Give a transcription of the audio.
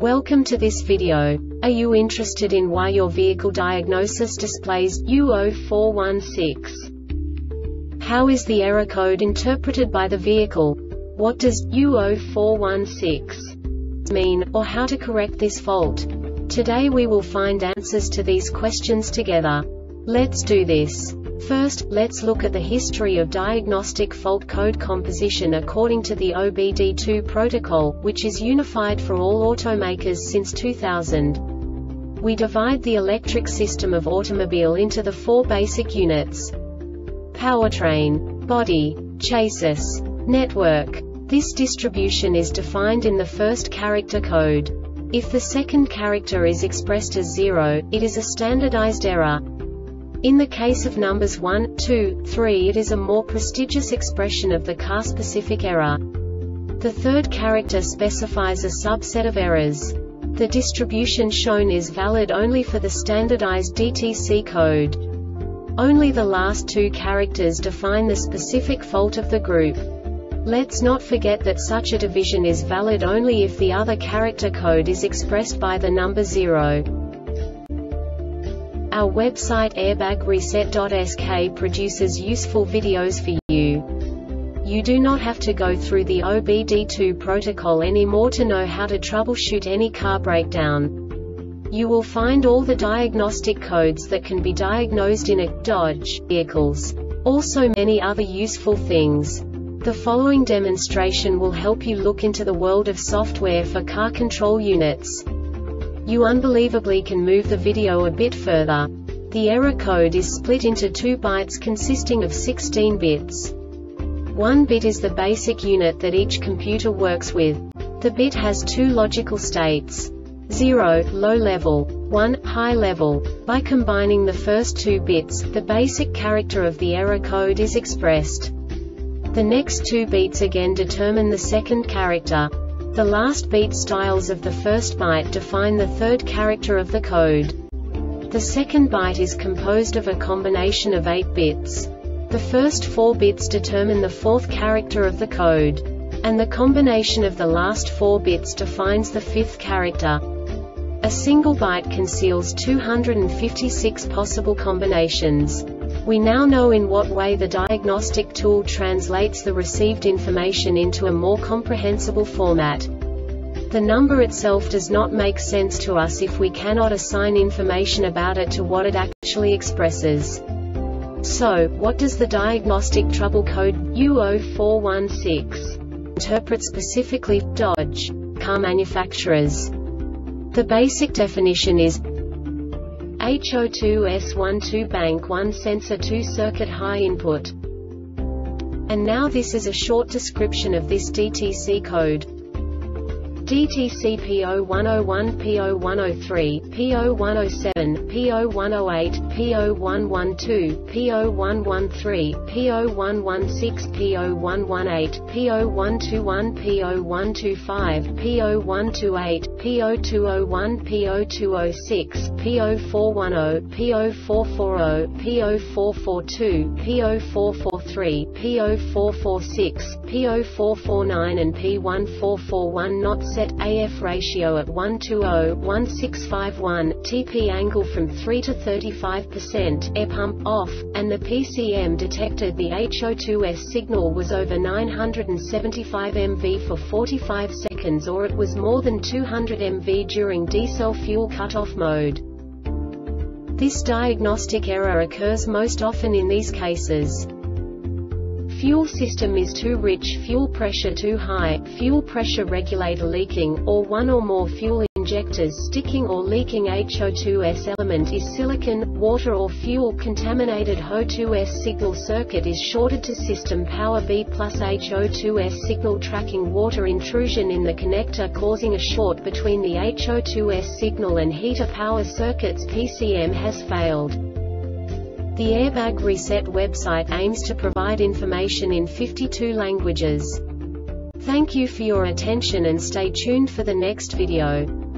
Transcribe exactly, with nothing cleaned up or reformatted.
Welcome to this video. Are you interested in why your vehicle diagnosis displays U zero four one six? How is the error code interpreted by the vehicle? What does U zero four one six mean, or how to correct this fault? Today we will find answers to these questions together. Let's do this. First, let's look at the history of diagnostic fault code composition according to the O B D two protocol, which is unified for all automakers since two thousand. We divide the electric system of automobile into the four basic units: powertrain, body, chassis, network. This distribution is defined in the first character code. If the second character is expressed as zero, it is a standardized error. In the case of numbers one, two, three, it is a more prestigious expression of the car-specific error. The third character specifies a subset of errors. The distribution shown is valid only for the standardized D T C code. Only the last two characters define the specific fault of the group. Let's not forget that such a division is valid only if the other character code is expressed by the number zero. Our website airbag reset dot S K produces useful videos for you. You do not have to go through the O B D two protocol anymore to know how to troubleshoot any car breakdown. You will find all the diagnostic codes that can be diagnosed in a Dodge vehicles. Also many other useful things. The following demonstration will help you look into the world of software for car control units. You unbelievably can move the video a bit further. The error code is split into two bytes consisting of sixteen bits. One bit is the basic unit that each computer works with. The bit has two logical states: zero, low level, one, high level. By combining the first two bits, the basic character of the error code is expressed. The next two bits again determine the second character. The last beat styles of the first byte define the third character of the code. The second byte is composed of a combination of eight bits. The first four bits determine the fourth character of the code. And the combination of the last four bits defines the fifth character. A single byte conceals two hundred fifty-six possible combinations. We now know in what way the diagnostic tool translates the received information into a more comprehensible format. The number itself does not make sense to us if we cannot assign information about it to what it actually expresses. So, what does the diagnostic trouble code U zero four one six interpret specifically for Dodge car manufacturers? The basic definition is H zero two S one two bank one sensor two circuit high input. And now this is a short description of this D T C code. D T C P zero one zero one, P zero one zero three, P zero one zero seven, P zero one zero eight, P zero one one two, P zero one one three, P zero one one six, P zero one one eight, P zero one two one, P zero one two five, P zero one two eight, P zero two zero one, P zero two zero six, P zero four one zero, P zero four four zero, P zero four four two, P zero four four three, P zero four four six, P zero four four nine and P one four four one. Not set A F ratio at one two zero, one six five one, T P angle from three to thirty-five percent, air pump off, and the P C M detected the H zero two S signal was over nine hundred seventy-five millivolts for forty-five seconds, or it was more than two hundred millivolts during diesel fuel cutoff mode. This diagnostic error occurs most often in these cases: fuel system is too rich, fuel pressure too high, fuel pressure regulator leaking, or one or more fuel injectors sticking or leaking. H zero two S element is silicon, water or fuel contaminated. H zero two S signal circuit is shorted to system power B plus H zero two S signal tracking water intrusion in the connector causing a short between the H zero two S signal and heater power circuits. P C M has failed. The Airbag Reset website aims to provide information in fifty-two languages. Thank you for your attention and stay tuned for the next video.